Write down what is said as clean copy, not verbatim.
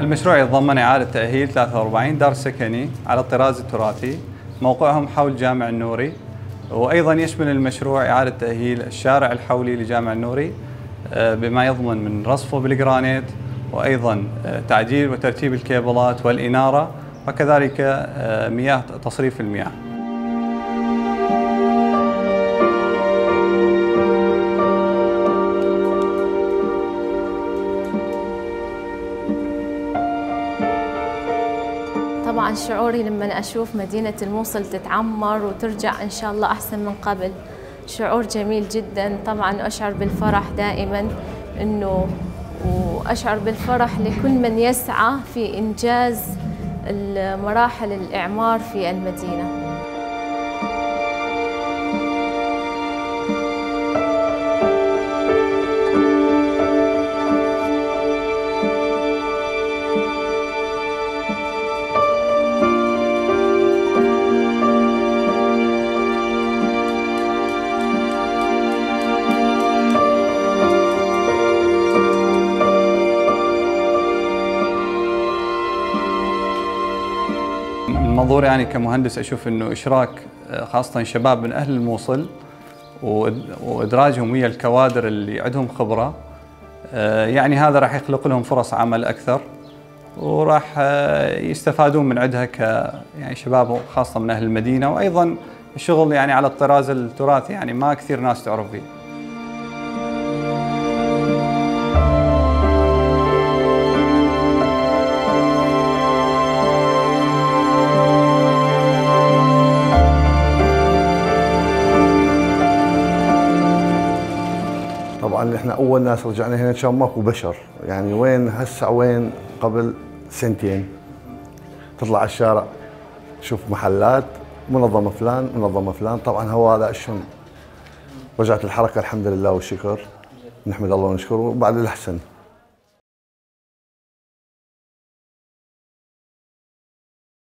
المشروع يتضمن إعادة تأهيل 43 دار سكني على الطراز التراثي موقعهم حول جامع النوري، وأيضا يشمل المشروع إعادة تأهيل الشارع الحولي لجامع النوري بما يضمن من رصفه بالجرانيت، وأيضا تعديل وترتيب الكيبلات والإنارة، وكذلك تصريف المياه. طبعا شعوري لما أشوف مدينة الموصل تتعمر وترجع إن شاء الله أحسن من قبل شعور جميل جدا. طبعا أشعر بالفرح دائما وأشعر بالفرح لكل من يسعى في إنجاز مراحل الإعمار في المدينة. المنظور يعني كمهندس أشوف أنه إشراك خاصة شباب من أهل الموصل وإدراجهم ويا الكوادر اللي عندهم خبرة، يعني هذا راح يخلق لهم فرص عمل أكثر، وراح يستفادون من عندها يعني شباب خاصة من أهل المدينة، وأيضا الشغل يعني على الطراز التراثي يعني ما كثير ناس تعرف فيه. طبعا احنا اول ناس رجعنا هنا كان ماكو بشر، يعني وين هسه وين قبل سنتين تطلع على الشارع تشوف محلات منظمه فلان منظمه فلان. طبعا هو هذا شلون رجعت الحركه، الحمد لله والشكر، نحمد الله ونشكره بعد الاحسن.